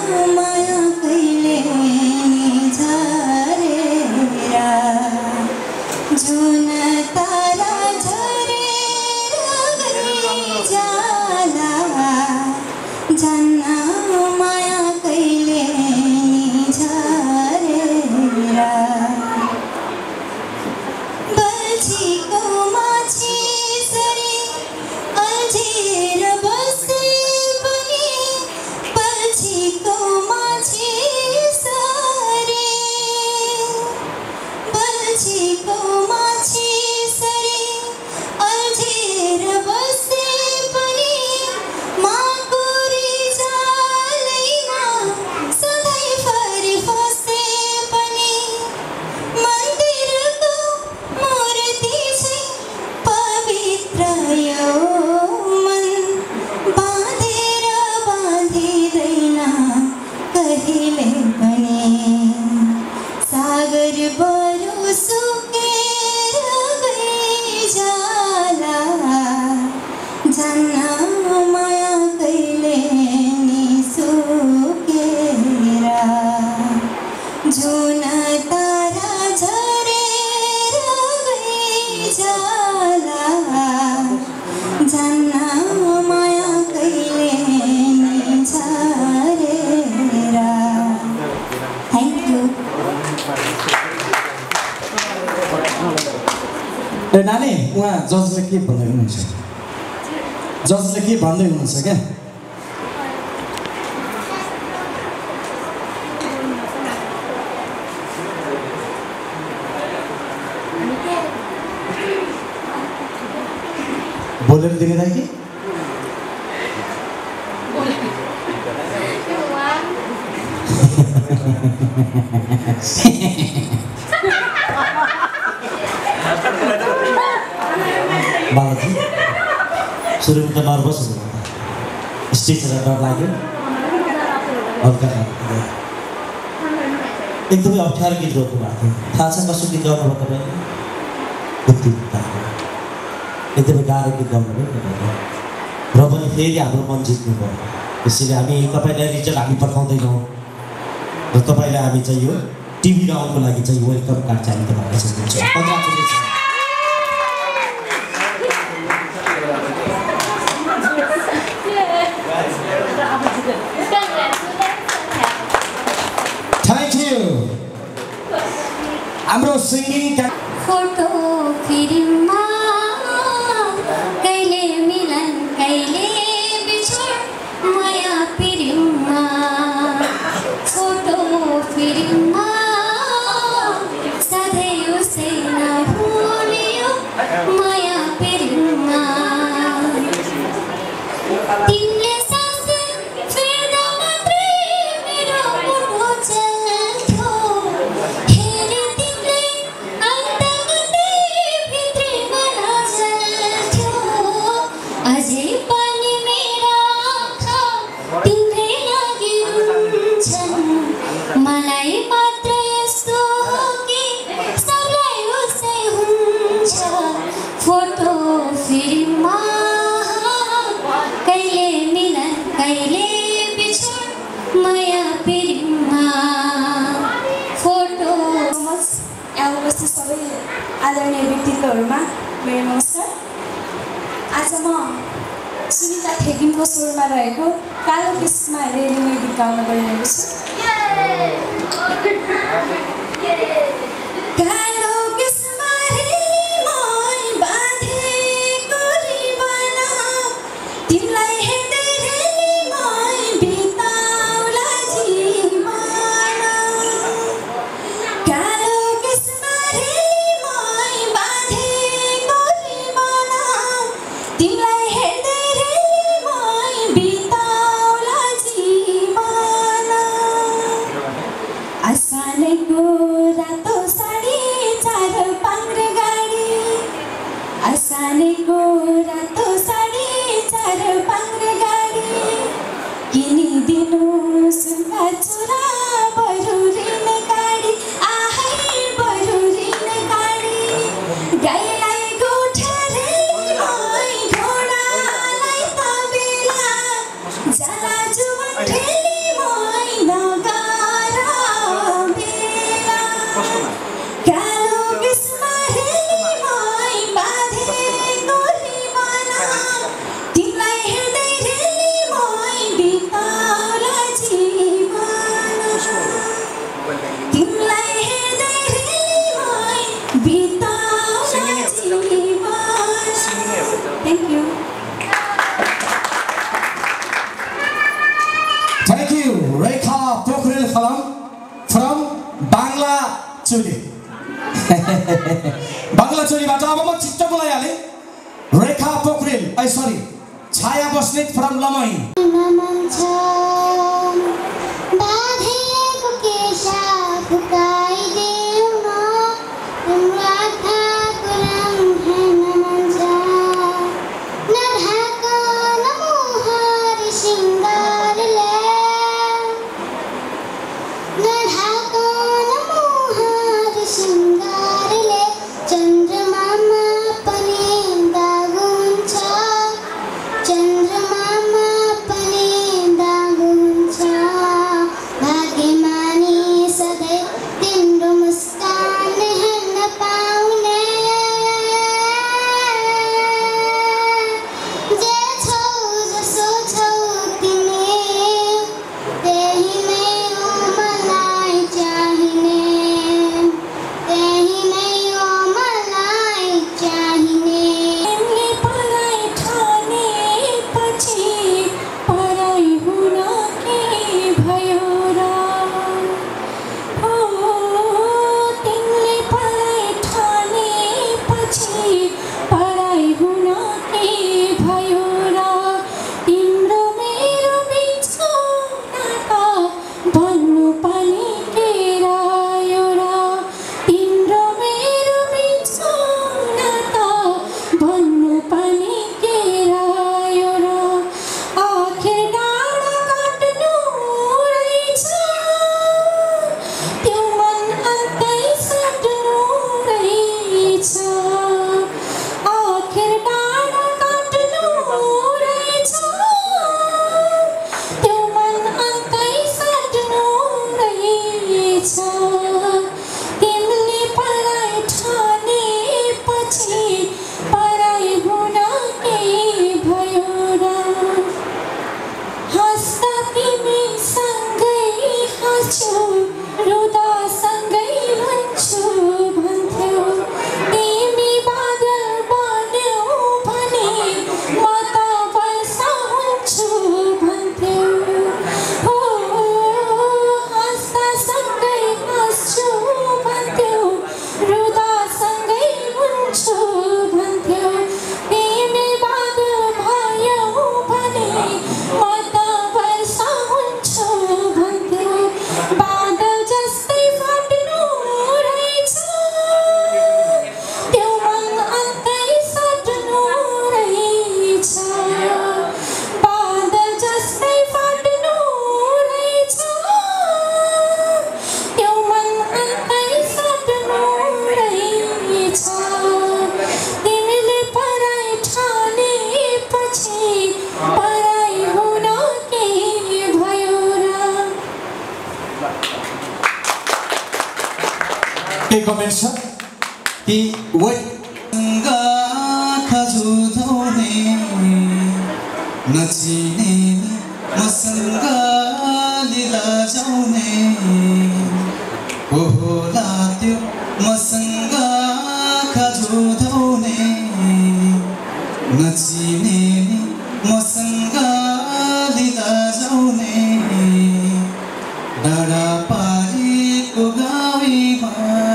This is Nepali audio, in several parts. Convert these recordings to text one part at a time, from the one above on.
माया कहिले झरेर जुन तारा झरेर जाला जान्न माया कहिले झरेर बल्छीको माछी सरी अल्झेर बसे पनि बल्छीको माछी सरी बल्छीको माछी सरी अल्झेर बसे पनि माको रिजालैमा सधैँ फरि फसे पनि मन्दिरको मूर्ति चाहिँ पवित्र यो मन बाँधेर बाँधिँदैन कहिले पनि सागर बरु सुकेर गइजाला जान्न माया कहिले नि सुकेर जुन तारा झरेर गइजाला जान्न माया कहिले नि झरेर थ्याङ्क यू ए नानी उहाँ जजले के भन्दै हुनुहुन्छ जजले के भन्दै हुनुहुन्छ क्या बोलेर देखाइ कि बालाजी सुरुमा त नर्भस हुनु स्टेजमा डर लाग्यो हल्का एकदमै अप्ठ्यारो गीत गाउनु भएको थियो थाहा छ कसो गीत गाउनु भयो तपाईँले एकदमै गाह्रो गीत गाउनु भयो तपाईँले र पनि फेरि हाम्रो मन जित्नु भयो त्यसैले हामी तपाईँलाई रिजल्ट हामी पठाउँदैनौँ र तपाईँलाई हामी चाहिँ यो टिभी राउन्डको लागि चाहिँ वेलकम कार्ड चाहिँ हामी तपाईँलाई दिन्छौँ कङ्ग्रेचुलेसन हाम्रो सिंगिङ फोटो फिल्ममा कहिले मिलन कहिले बिछोड माया फिल्ममा फोटो फिल्ममा सधैँ उसै नहुने माया फिल्ममा तिमीले सास फेर्दा मात्रै मेरो मुटु चल्थ्यो अझै पनि मेरा आँखा तिम्रै लागि रुन्छन् मलाई मात्र यस्तो हो कि सबलाई उसै हुन्छ फोटो फिल्ममा कहिले मिलन कहिले बिछोड माया फिल्ममा फोटो यहाँ उपस्थित सबै आदरणीय व्यक्तित्वहरूमा मेरो नमस्कार आज म सुनिता ठेकिमको स्वरमा रहेको कालो किस्मा रेलीमै गीत गाउन गइरहेको छु कालो किस्मा रेलीमै बाँधेको रिबन तिमीलाई हेर्दै रेलीमै बिताउला जीवन कालो किस्मा रेलीमै बाँधेको रिबन तिमीलाई हेर्दै रेलीमै बिताउला जीवन असानैको रातो साडी चार पाङ्ग्र गाडी असानैको रातो साडी चार पाङ्ग्र गाडी किनिदिनु सुनका चुरा बरु ऋण गाडी आहै बरु ऋण गाडी गाईलाई गोठा रेलीमै घोडालाई तबेला जला जुवन रेलीमै चोली बाङ्ला चोलीबाट अब म छिट्ट बोलाइहालेँ रेखा पोखरेल सरी छाया बस्नेत फ्रम लमही कमेंट छ कि वै खजुधौने नचिने मसँग लीला जाउने होला त्यो मसँग खजुधौने नचिने मसँग लीला जाउने डाँडा पारीको गाउँमा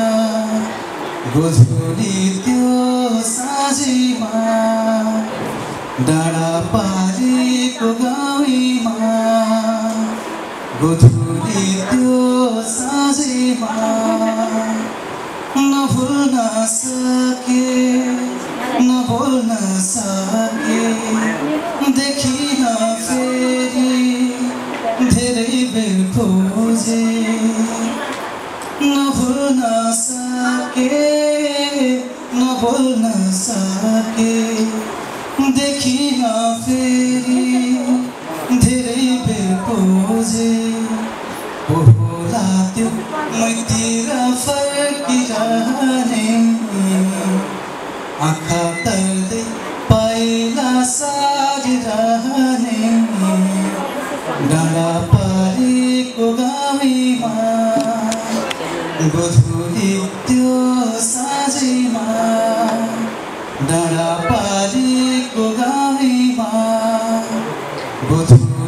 गोधुली त्यो साँझमा डाँडा पारीको गाउँमा गोधुली त्यो साँझमा नभुल्न सके नभुल्न सके देखिन फेरि धेरै बेर खोजे नभुल्न सके नभुल्न सके देखिन फेरि धेरै बेर खोजे होला त्यो मैतिर फर्किरहने आँखा तर्दै पाइला सारिरहने डाँडा पारीको गाउँमा गोधुली त्यो साँझमा डाँडा पारीको गाउँमा गोधुली